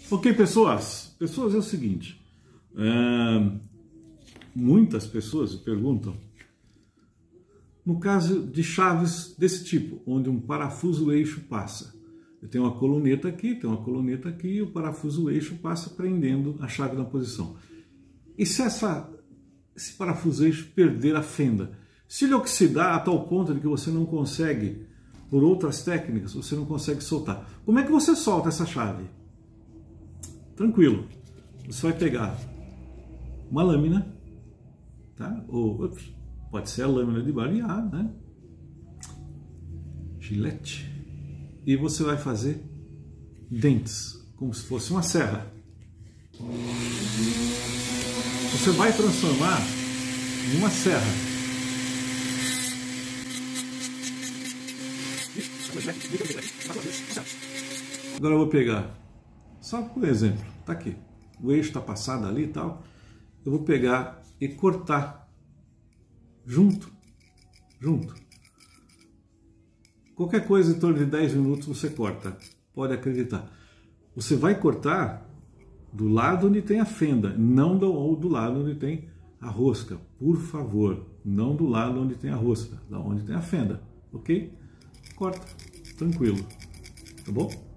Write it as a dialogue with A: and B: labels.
A: Ok, pessoas. Pessoas, é o seguinte. Muitas pessoas perguntam, no caso de chaves desse tipo, onde um parafuso eixo passa. Eu tenho uma coluneta aqui, e o parafuso eixo passa prendendo a chave na posição. E se esse parafuso eixo perder a fenda? Se ele oxidar a tal ponto de que você não consegue, por outras técnicas, você não consegue soltar. Como é que você solta essa chave? Tranquilo. Você vai pegar uma lâmina, tá? Ou pode ser a lâmina de balear, né? Gilete. E você vai fazer dentes, como se fosse uma serra. Você vai transformar em uma serra. Agora eu vou pegar, só por exemplo, tá aqui. O eixo está passado ali e tal. Eu vou pegar e cortar junto. Qualquer coisa em torno de 10 minutos você corta, pode acreditar. Você vai cortar do lado onde tem a fenda, não do lado onde tem a rosca. Por favor, não do lado onde tem a rosca, da onde tem a fenda, ok? Corta, tranquilo, tá bom?